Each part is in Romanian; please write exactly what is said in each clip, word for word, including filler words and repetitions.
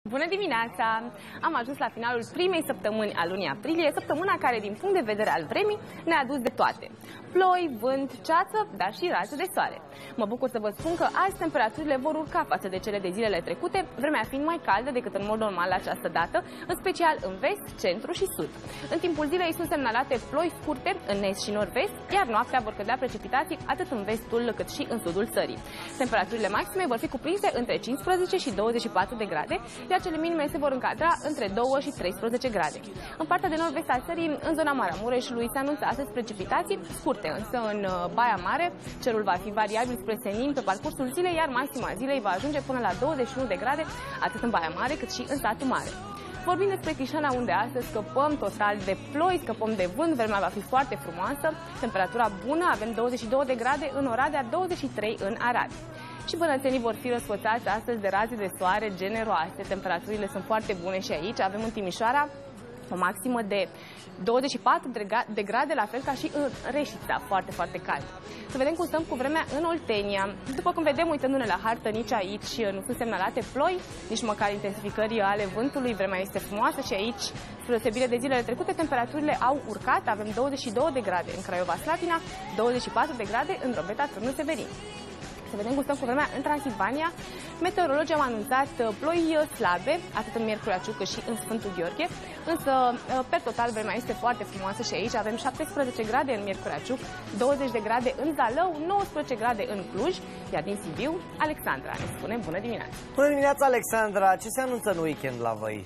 Bună dimineața! Am ajuns la finalul primei săptămâni a lunii aprilie, săptămâna care, din punct de vedere al vremii, ne-a adus de toate. Ploi, vânt, ceață, dar și raze de soare. Mă bucur să vă spun că azi temperaturile vor urca față de cele de zilele trecute, vremea fiind mai caldă decât în mod normal la această dată, în special în vest, centru și sud. În timpul zilei sunt semnalate ploi scurte în est și nord-vest, iar noaptea vor cădea precipitații atât în vestul cât și în sudul țării. Temperaturile maxime vor fi cuprinse între cincisprezece și douăzeci și patru de grade, iar cele minime se vor încadra între doi și treisprezece grade. În partea de nord-vest a țării, în zona Maramureșului, se anunță astăzi precipitații scurte, însă în Baia Mare cerul va fi variabil spre senin pe parcursul zilei, iar maxima zilei va ajunge până la douăzeci și unu de grade, atât în Baia Mare cât și în Satu Mare. Vorbim despre Chișinău, unde astăzi scăpăm total de ploi, scăpăm de vânt, vremea va fi foarte frumoasă, temperatura bună, avem douăzeci și două de grade în Oradea, douăzeci și trei în Arad. Și bănățenii vor fi răsfățați astăzi de raze de soare generoase. Temperaturile sunt foarte bune și aici. Avem în Timișoara o maximă de douăzeci și patru de grade, la fel ca și în Reșița, foarte, foarte cald. Să vedem cum stăm cu vremea în Oltenia. După cum vedem, uitându-ne la hartă, nici aici nu sunt semnalate ploi, nici măcar intensificări ale vântului. Vremea este frumoasă și aici, spre deosebire de zilele trecute, temperaturile au urcat. Avem douăzeci și două de grade în Craiova, Slatina, douăzeci și patru de grade în Drobeta, Târnu Severin. Să vedem cum stăm cu vremea în Transilvania. Meteorologii au anunțat ploi slabe, atât în Miercurea Ciuc cât și în Sfântul Gheorghe, însă, per total, vremea este foarte frumoasă și aici avem șaptesprezece grade în Miercurea Ciuc, douăzeci de grade în Zalău, nouăsprezece grade în Cluj, iar din Sibiu, Alexandra ne spune bună dimineața! Bună dimineața, Alexandra! Ce se anunță în weekend la voi?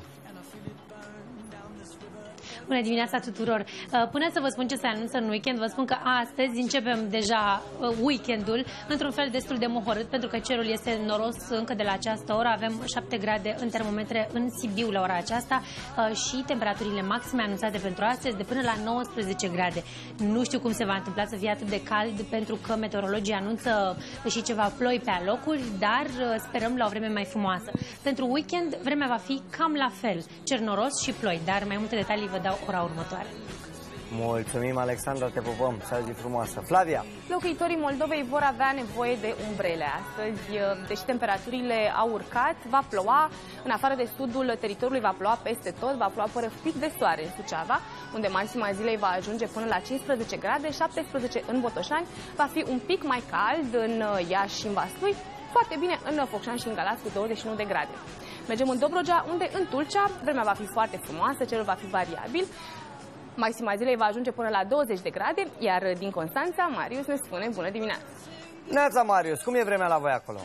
Bună dimineața tuturor! Până să vă spun ce se anunță în weekend, vă spun că astăzi începem deja weekendul într-un fel destul de mohorât, pentru că cerul este noros încă de la această oră. Avem șapte grade în termometre în Sibiu la ora aceasta și temperaturile maxime anunțate pentru astăzi de până la nouăsprezece grade. Nu știu cum se va întâmpla să fie atât de cald, pentru că meteorologii anunță și ceva ploi pe alocuri, dar sperăm la o vreme mai frumoasă. Pentru weekend, vremea va fi cam la fel, cer noros și ploi, dar mai multe detalii vă dau ora următoare. Mulțumim, Alexandra, te pupăm. Să ai zi frumoasă. Flavia! Locuitorii Moldovei vor avea nevoie de umbrele astăzi. Deși temperaturile au urcat, va ploua. În afară de sudul teritoriului va ploua peste tot, va ploua fără pic de soare în Suceava, unde maxima zilei va ajunge până la cincisprezece grade, șaptesprezece în Botoșani, va fi un pic mai cald în Iași și în Vaslui, foarte bine în Focșani și în Galați cu douăzeci și unu de grade. Mergem în Dobrogea, unde în Tulcea vremea va fi foarte frumoasă, cerul va fi variabil. Maxima zilei va ajunge până la douăzeci de grade, iar din Constanța, Marius ne spune bună dimineața. Neața, Marius, cum e vremea la voi acolo?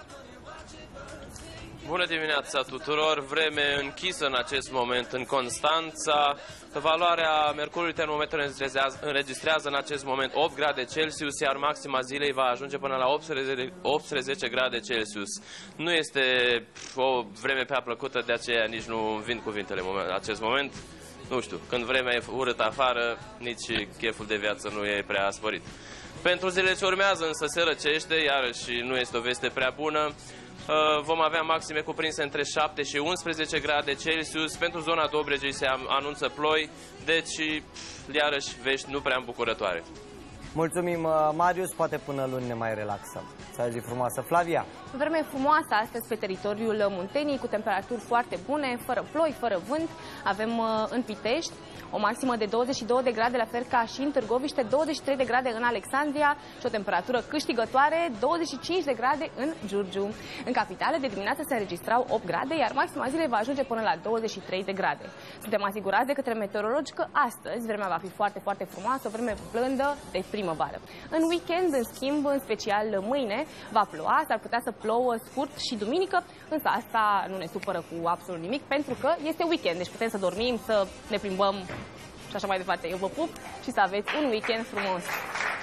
Bună dimineața tuturor! Vreme închisă în acest moment în Constanța. Valoarea mercurului termometrului înregistrează în acest moment opt grade Celsius, iar maxima zilei va ajunge până la optsprezece grade Celsius. Nu este o vreme prea plăcută, de aceea nici nu vin cuvintele în acest moment. Nu știu, când vremea e urâtă afară, nici cheful de viață nu e prea sporit. Pentru zilele ce urmează însă se răcește, iarăși nu este o veste prea bună. Vom avea maxime cuprinse între șapte și unsprezece grade Celsius. Pentru zona Dobregei se anunță ploi, deci iarăși vești nu prea îmbucurătoare. Mulțumim, Marius, poate până luni ne mai relaxăm. Să ai zi frumoasă. Flavia! Vreme frumoasă astăzi pe teritoriul Munteniei, cu temperaturi foarte bune, fără ploi, fără vânt. Avem în Pitești o maximă de douăzeci și două de grade, la fel ca și în Târgoviște, douăzeci și trei de grade în Alexandria și o temperatură câștigătoare, douăzeci și cinci de grade în Giurgiu. În capitală, de dimineață se înregistrau opt grade, iar maxima zilei va ajunge până la douăzeci și trei de grade. Suntem asigurați de către meteorologi că astăzi vremea va fi foarte, foarte frumoasă, o vreme blândă de primăvară. În weekend, în schimb, în special mâine, va ploua, s-ar putea să plouă scurt și duminică, însă asta nu ne supără cu absolut nimic, pentru că este weekend, deci putem să dormim, să ne plimbăm și așa mai departe. Eu vă pup și să aveți un weekend frumos!